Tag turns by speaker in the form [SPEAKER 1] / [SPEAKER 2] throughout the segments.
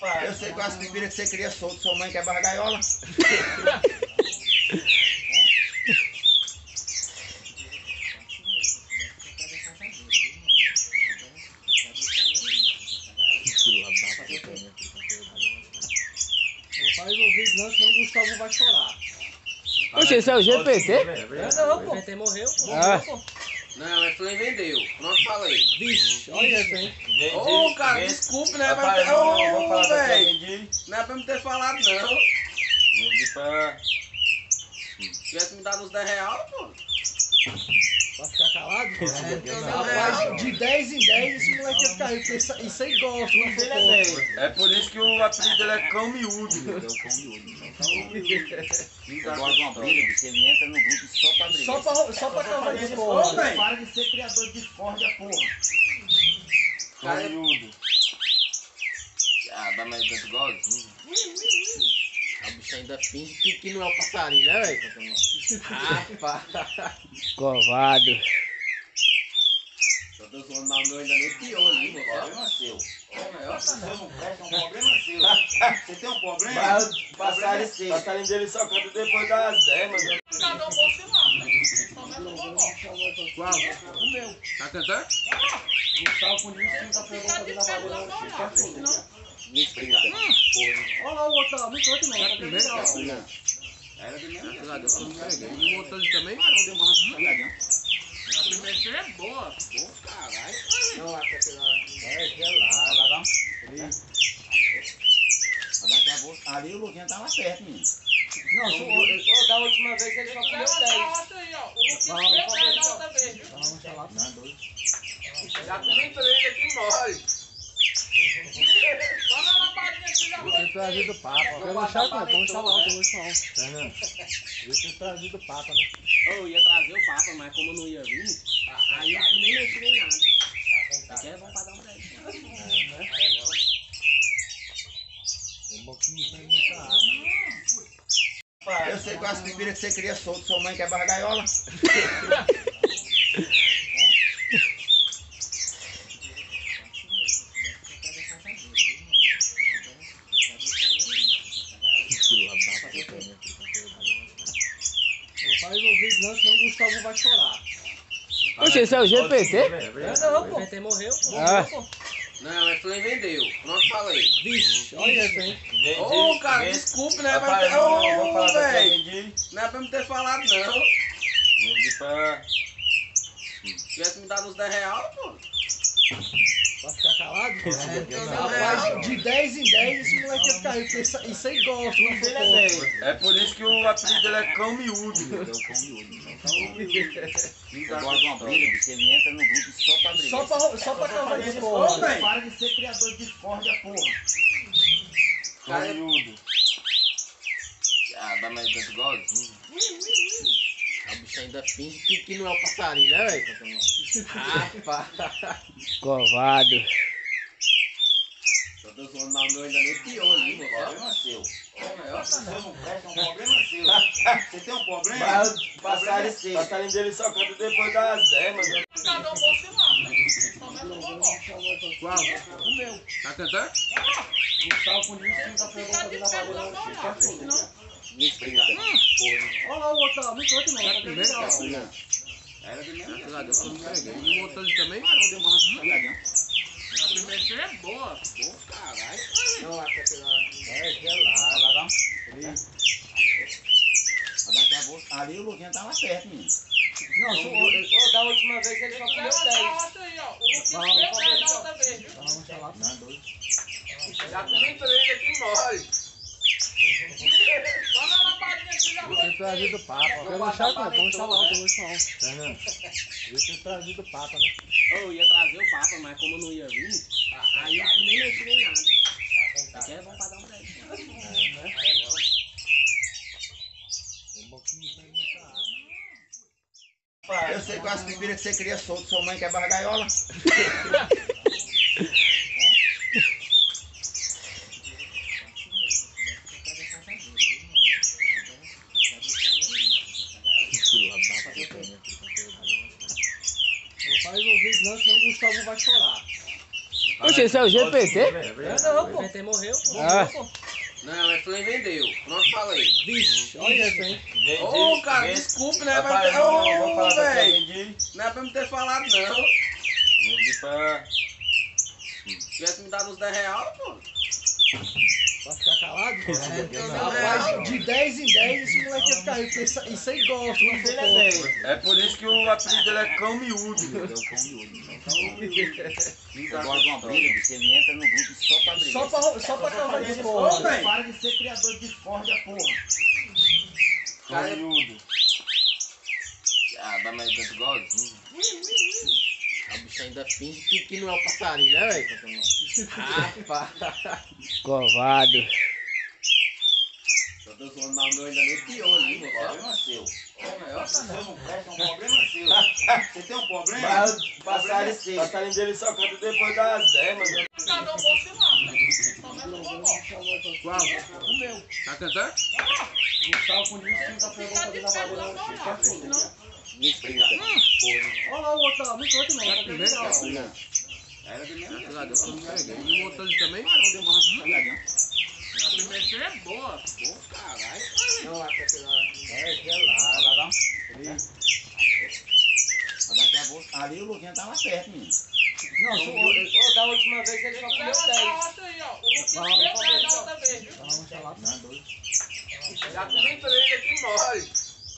[SPEAKER 1] Eu sei que as pipiras que você cria solto, sua mãe quer barra gaiola.
[SPEAKER 2] Não faz ouvido não, senão o Gustavo vai chorar.
[SPEAKER 3] Poxa, esse é o GPT?
[SPEAKER 2] Não, pô.
[SPEAKER 4] O GPT morreu, pô.
[SPEAKER 3] Ah.
[SPEAKER 5] Não, é Flame vendeu. Pronto, falei.
[SPEAKER 2] Vixe, olha essa, hein?
[SPEAKER 5] Ô, cara, desculpe, né?
[SPEAKER 1] Rapaz,
[SPEAKER 5] Ô,
[SPEAKER 1] vou falar pra você,
[SPEAKER 5] velho.
[SPEAKER 1] vendi.
[SPEAKER 5] Não é pra me ter falado, não.
[SPEAKER 1] Vendi pra...
[SPEAKER 5] Se tivesse me dado uns 10 reais, pô.
[SPEAKER 2] Vai ficar calado?
[SPEAKER 5] Rapaz,
[SPEAKER 2] De 10 em 10 esse moleque ia ficar rico, porque isso aí gosta, não foi pouco.
[SPEAKER 1] É por isso que o apelido dele é cão miúdo.
[SPEAKER 6] Eu gosto de uma briga, bicho. Ele entra no grupo só pra brigar.
[SPEAKER 2] Só pra causar
[SPEAKER 5] Ô,
[SPEAKER 2] discórdia.
[SPEAKER 5] velho.
[SPEAKER 1] Para de ser criador de discórdia, porra.
[SPEAKER 5] Cara,
[SPEAKER 1] Cão miúdo.
[SPEAKER 6] Ah, dá mais tanto igualzinho.
[SPEAKER 4] A bicha ainda finge que não é o passarinho, né, velho? Rapaz.
[SPEAKER 3] Covado.
[SPEAKER 5] eu tô zoando, mas o meu ainda nem pior ali,
[SPEAKER 6] O
[SPEAKER 5] pô.
[SPEAKER 6] problema é seu.
[SPEAKER 5] Ô, meu,
[SPEAKER 6] Você não presta, é um problema seu. Você tem um problema?
[SPEAKER 1] Mas o passarinho dele só canta depois das 10, mano.
[SPEAKER 5] Qual? O meu. Tá cantando?
[SPEAKER 2] Gustavo com isso, não tá pegando fazer na barulho.
[SPEAKER 6] Me explica.
[SPEAKER 2] Olha lá o outro lá, não conta não. Tá
[SPEAKER 5] Primeiro?
[SPEAKER 2] pegando.
[SPEAKER 6] Era do mesmo.
[SPEAKER 5] Graças a Deus, eu não peguei. E o motor ali também?
[SPEAKER 6] Deu uma raspadinha.
[SPEAKER 5] A primeira é boa. Pô, caralho.
[SPEAKER 2] Não, lá, tá pegando.
[SPEAKER 6] Ali o Luquinha tava perto, menino.
[SPEAKER 2] Não, da última vez ele só comeu 10. Vamos falar.
[SPEAKER 6] Não, dois.
[SPEAKER 5] Já comi 3 aqui mole.
[SPEAKER 2] Vou ter trazido o Papa. Eu vou deixar com vamos falar, eu vou falar. Fernando, vou ter trazido o Papa, né?
[SPEAKER 4] Eu ia trazer o Papa, mas como eu não ia vir, aí eu nem mexi nem nada. Aqui é bom pra dar um 10.
[SPEAKER 2] É bom que não tem muita água.
[SPEAKER 1] Eu sei que as pipiras que você cria solto, sua mãe quer barra gaiola.
[SPEAKER 2] Não faz ouvido não, senão o Gustavo vai chorar.
[SPEAKER 3] Poxa, esse é o GPT?
[SPEAKER 2] Não,
[SPEAKER 4] O
[SPEAKER 2] pô.
[SPEAKER 4] GPT morreu, pô.
[SPEAKER 3] Ah.
[SPEAKER 5] Não, é Flame vendeu. Pronto, falei.
[SPEAKER 2] Vixe, olha essa, hein?
[SPEAKER 5] Ô, cara, desculpe, né?
[SPEAKER 1] Rapaz,
[SPEAKER 5] Mas...
[SPEAKER 1] vou
[SPEAKER 5] Ô,
[SPEAKER 1] falar pra você,
[SPEAKER 5] velho.
[SPEAKER 1] vendi.
[SPEAKER 5] Não é pra me ter falado, não.
[SPEAKER 1] Vendi pra...
[SPEAKER 5] Se tivesse me dado uns 10 reais, pô.
[SPEAKER 2] Vai ficar calado?
[SPEAKER 5] Rapaz,
[SPEAKER 2] De 10 em 10 esse moleque ia ficar rico, porque isso aí gosta, não foi pouco.
[SPEAKER 1] É por isso que o apelido dele é cão miúdo.
[SPEAKER 6] Eu gosto de uma briga, bicho. Ele entra no grupo só pra brigar.
[SPEAKER 2] Só pra causar
[SPEAKER 5] Ô,
[SPEAKER 2] discórdia.
[SPEAKER 5] velho.
[SPEAKER 1] Para de ser criador de discórdia, porra.
[SPEAKER 5] Cara,
[SPEAKER 1] Cão miúdo.
[SPEAKER 6] Ah, dá mais tanto igualzinho.
[SPEAKER 4] A bicha ainda finge que não é o passarinho, né, velho? Rapaz.
[SPEAKER 3] Covado.
[SPEAKER 5] eu tô zoando, mas o meu ainda nem pior ali,
[SPEAKER 6] O
[SPEAKER 5] pô.
[SPEAKER 6] problema é seu.
[SPEAKER 5] Ô, meu,
[SPEAKER 6] Você não presta, é um problema seu. Você tem um problema?
[SPEAKER 1] Mas o passarinho dele só canta depois das 10, mano.
[SPEAKER 5] Qual? O meu. Tá cantando?
[SPEAKER 2] Gustavo com isso, não tá pegando fazer na barulho.
[SPEAKER 6] Me explica.
[SPEAKER 2] Olha lá o outro lá, não conta não. Tá
[SPEAKER 5] Primeiro?
[SPEAKER 2] pegando.
[SPEAKER 6] Era do mesmo.
[SPEAKER 5] Graças a Deus, eu não peguei. E o motor ali também?
[SPEAKER 6] Deu uma raspadinha.
[SPEAKER 5] A primeira é boa. Pô, caralho.
[SPEAKER 2] Não, lá, tá pegando.
[SPEAKER 6] Ali o Luquinha tava perto, menino.
[SPEAKER 2] Não, da última vez ele só comeu 10. Vamos falar.
[SPEAKER 6] Não, dois.
[SPEAKER 5] Já comi 3 aqui mole.
[SPEAKER 2] Vou ter trazido o Papa. Eu vou deixar com vamos falar, eu vou falar. Fernando, vou ter trazido o Papa, né?
[SPEAKER 4] Eu ia trazer o Papa, mas como eu não ia vir, aí eu nem mexi nem nada. Aqui é bom pra dar um 10.
[SPEAKER 2] É bom que não tem muita água.
[SPEAKER 1] Eu sei que as pipiras que você cria solto, sua mãe quer barra gaiola.
[SPEAKER 2] Não faz ouvido não, senão o Gustavo vai chorar.
[SPEAKER 3] Oxe, esse é o GPT?
[SPEAKER 2] Não,
[SPEAKER 4] O
[SPEAKER 2] pô.
[SPEAKER 4] PT morreu, pô.
[SPEAKER 3] Ah,
[SPEAKER 6] Não, é Flame vendeu. Pronto, falei.
[SPEAKER 2] Vixe, olha essa, hein?
[SPEAKER 6] Ô, cara, desculpe, né?
[SPEAKER 1] Rapaz, eu vou falar pra você,
[SPEAKER 6] Velho,
[SPEAKER 1] vendi.
[SPEAKER 6] não é pra me ter falado, não.
[SPEAKER 1] Vendi pra...
[SPEAKER 6] Se tivesse me dado uns 10 reais, pô.
[SPEAKER 2] Pra ficar calado?
[SPEAKER 6] Não,
[SPEAKER 2] Rapaz, de 10 em 10 esse moleque ia ficar rico, porque isso aí gosta, não
[SPEAKER 1] Ele é
[SPEAKER 2] foi
[SPEAKER 1] bem.
[SPEAKER 6] É por isso que o apelido dele é Cão Miúdo.
[SPEAKER 1] Eu gosto de uma briga, bicho. Ele entra no grupo só pra brigar.
[SPEAKER 2] Só pra causar
[SPEAKER 1] Ô,
[SPEAKER 2] discórdia.
[SPEAKER 1] velho, para de ser criador de discórdia, porra.
[SPEAKER 6] Cara,
[SPEAKER 1] Miúdo.
[SPEAKER 6] Ah, dá mais tanto igualzinho.
[SPEAKER 4] A bicha ainda finge que não é o passarinho, né, velho? Rapaz.
[SPEAKER 3] covado.
[SPEAKER 6] Só tô zoando, mas o meu ainda nem pior ali, moço.
[SPEAKER 1] Problema seu. Você não presta, é um problema seu. Você tem um problema?
[SPEAKER 6] Mas
[SPEAKER 1] Problema
[SPEAKER 6] passarinho,
[SPEAKER 1] é seu.
[SPEAKER 6] passarinho dele só canta depois das 10, mano.
[SPEAKER 4] Qual?
[SPEAKER 2] O meu.
[SPEAKER 4] Tá cantando?
[SPEAKER 2] O sal com isso não tá pegando na bagulho. Olha lá o outro lá, não canta não. Tá
[SPEAKER 4] Primeiro,
[SPEAKER 2] legal.
[SPEAKER 1] Era do mesmo jeito.
[SPEAKER 4] Graças a Deus, eu não peguei. E o outro ali também?
[SPEAKER 1] Parou, deu uma raspadinha.
[SPEAKER 5] A pimentinha é boa.
[SPEAKER 6] Pô, caralho.
[SPEAKER 2] Não, até pegar.
[SPEAKER 1] É, gelado. Daqui a pouco. Ali o Luquinha tava perto, menino.
[SPEAKER 2] Não,
[SPEAKER 4] Da última vez ele só comeu 10.
[SPEAKER 5] Aí, ó. O Luquinha comeu 10 da outra vez, viu?
[SPEAKER 1] Não, dois.
[SPEAKER 6] Já comi 3 aqui mole.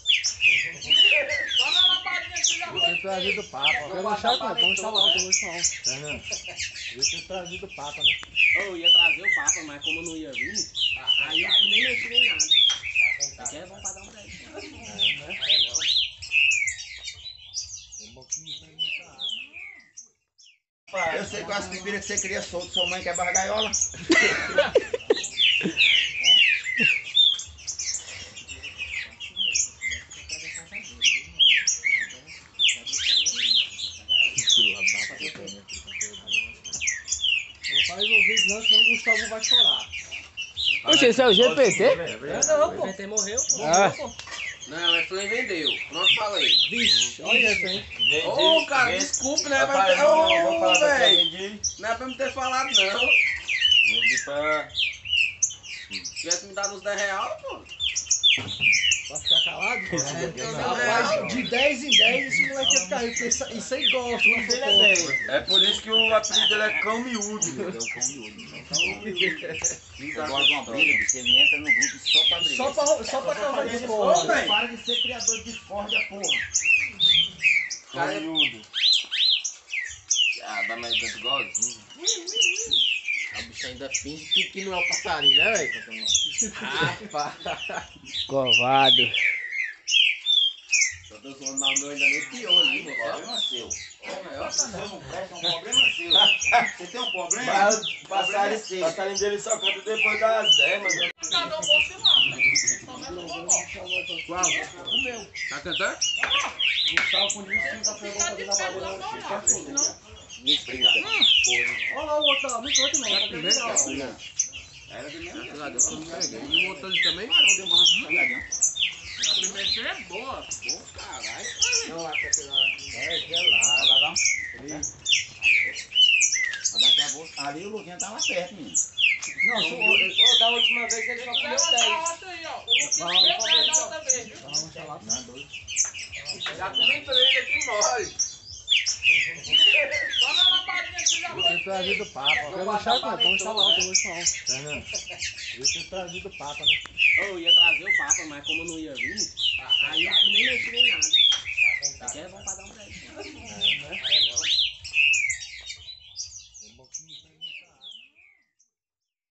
[SPEAKER 5] Só na lapadinha aqui já
[SPEAKER 2] eu
[SPEAKER 5] foi.
[SPEAKER 2] tenho trazido o Papa. Eu quero deixar com vamos chamar o teu som. Fernando, eu tenho trazido o Papa, né?
[SPEAKER 4] Eu ia trazer o Papa, mas como eu não ia vir, aí eu nem mexi nem nada. Aqui é bom pra dar um 10.
[SPEAKER 1] Eu sei que as pipiras que você cria solto, sua mãe quer barra gaiola.
[SPEAKER 2] Não faz ouvido não, senão o Gustavo vai chorar.
[SPEAKER 3] Oxe, esse é o GPT?
[SPEAKER 2] Não,
[SPEAKER 4] O
[SPEAKER 2] pô.
[SPEAKER 4] PT morreu, pô.
[SPEAKER 3] Ah,
[SPEAKER 6] Não, é Flame vendeu. Pronto, falei.
[SPEAKER 2] Vixe, olha essa, hein?
[SPEAKER 6] Ô, cara, desculpe, né?
[SPEAKER 1] Rapaz, eu vou falar pra você,
[SPEAKER 6] Velho,
[SPEAKER 1] vendi.
[SPEAKER 6] não é pra me ter falado, não.
[SPEAKER 1] Vendi pra...
[SPEAKER 6] Se tivesse me dado uns 10 reais, pô.
[SPEAKER 2] Pra ficar calado?
[SPEAKER 6] Não,
[SPEAKER 2] Rapaz, de 10 em 10 esse moleque ia ficar rico, porque isso aí gosta, não foi
[SPEAKER 6] É por isso que o apelido dele é Cão Miúdo.
[SPEAKER 1] Eu gosto de uma briga, bicho. Ele entra no grupo só pra brigar.
[SPEAKER 2] Só pra causar
[SPEAKER 1] Ô,
[SPEAKER 2] discórdia.
[SPEAKER 1] velho, para de ser criador de discórdia, porra.
[SPEAKER 6] Cara,
[SPEAKER 1] Miúdo.
[SPEAKER 6] Ah, dá mais tanto igualzinho.
[SPEAKER 4] A bicha ainda finge que não é o passarinho, né, velho? Rapaz.
[SPEAKER 3] covado.
[SPEAKER 6] Só tô zoando, mas o meu ainda nem pior ali, moço.
[SPEAKER 1] Problema seu. Você não presta, é um problema seu. Você tem um problema?
[SPEAKER 6] Mas passarinho dele só canta depois das 10, mano.
[SPEAKER 5] Cada um bom se lá. Somente um bom.
[SPEAKER 4] Qual?
[SPEAKER 2] O meu.
[SPEAKER 4] Tá cantando?
[SPEAKER 2] O sal com isso não tá
[SPEAKER 5] Fica de
[SPEAKER 2] pegando na
[SPEAKER 5] pé,
[SPEAKER 2] bagulho.
[SPEAKER 5] não olhar. Senão,
[SPEAKER 2] Olha lá o outro lá, não canta não. Tá
[SPEAKER 4] Primeiro,
[SPEAKER 2] legal.
[SPEAKER 1] Era do mesmo jeito.
[SPEAKER 4] Graças a Deus, eu não peguei. E o outro ali também?
[SPEAKER 1] Parou, deu uma raspadinha.
[SPEAKER 5] a pimentinha é boa.
[SPEAKER 6] Pô, caralho.
[SPEAKER 2] Não, até pegar.
[SPEAKER 1] É, gelado. Daqui a pouco. Ali o Luquinha tava perto, menino.
[SPEAKER 2] Não,
[SPEAKER 4] Da última vez ele só comeu 10.
[SPEAKER 5] Aí, ó. O Luquinha comeu 10 da outra vez, viu?
[SPEAKER 1] Não, dois.
[SPEAKER 6] Já comi 3 aqui mole.
[SPEAKER 5] Só na lapadinha aqui já
[SPEAKER 2] eu
[SPEAKER 5] foi.
[SPEAKER 2] tenho trazido o Papa. Eu quero deixar com vamos chamar o teu som. Fernando, eu tenho trazido o Papa, né?
[SPEAKER 4] Eu ia trazer o Papa, mas como eu não ia vir, aí eu nem mexi nem nada.